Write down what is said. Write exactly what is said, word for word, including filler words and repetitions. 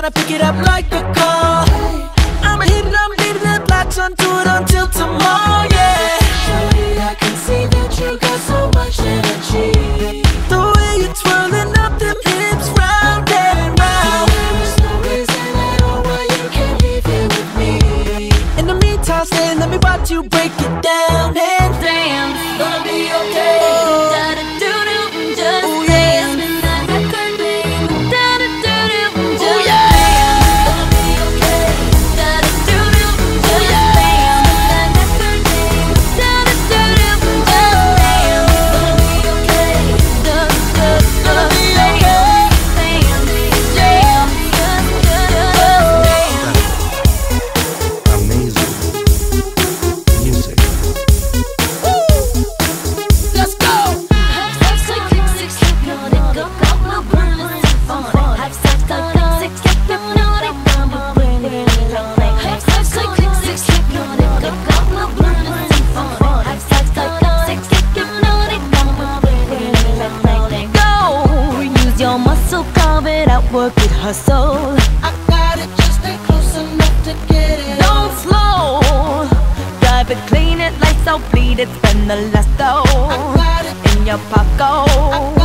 tryna pick it up like a call. I'ma hit it, I'm leaving it, latch onto it until tomorrow, yeah. Shorty, I can see that you got so much energy. The way you're twirling up them hips round and round. There is no reason at all why you can't leave here with me. In the meantime, stay, let me watch you break it down and Damn, gonna be okay. Da-da-doo-doo, just ooh, yeah. dance. Midnight record, babe. Da-da-doo-doo, just Ooh, yeah. dance. Gonna be okay. Da-da-doo-doo, just dance. Midnight record, babe. Da-da-doo-doo, just dance. Gonna be okay. Da-da-doo, Gonna be just okay. dance. Dance, dance, just dance. Amazing music. Let's go. Have sex like click, six, hypnotic, go, go, no burn, symphonic. Have sex like click, six, hypnotic, go, burn, have sex like click, six, hypnotic, go, go, no burn, symphonic. Have sex like click, six, hypnotic, go, burn, go. Use your muscle, carve it out, work it, hustle. I got it, just stay close enough to get it. Don't slow, drive it, clean it, lights out, bleed it, spend the last I dough got it, in your pocket.